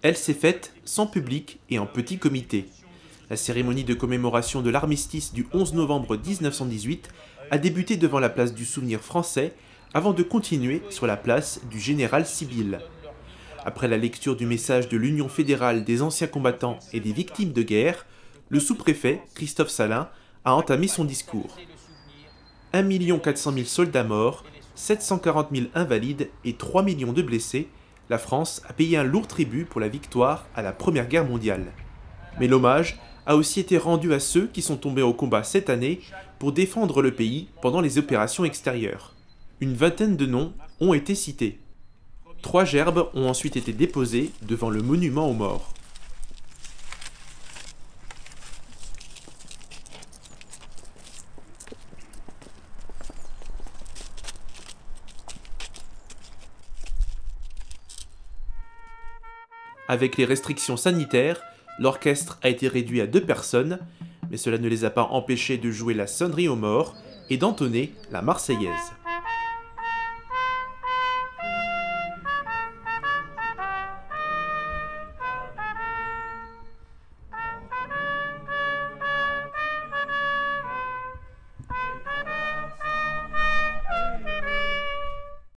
Elle s'est faite sans public et en petit comité. La cérémonie de commémoration de l'armistice du 11 novembre 1918 a débuté devant la place du Souvenir français avant de continuer sur la place du Général Sibylle. Après la lecture du message de l'Union fédérale des anciens combattants et des victimes de guerre, le sous-préfet, Christophe Salin, a entamé son discours. 1 400 000 soldats morts, 740 000 invalides et 3 millions de blessés, la France a payé un lourd tribut pour la victoire à la Première Guerre mondiale. Mais l'hommage a aussi été rendu à ceux qui sont tombés au combat cette année pour défendre le pays pendant les opérations extérieures. Une vingtaine de noms ont été cités. 3 gerbes ont ensuite été déposées devant le monument aux morts. Avec les restrictions sanitaires, l'orchestre a été réduit à 2 personnes, mais cela ne les a pas empêchés de jouer la sonnerie aux morts et d'entonner la Marseillaise.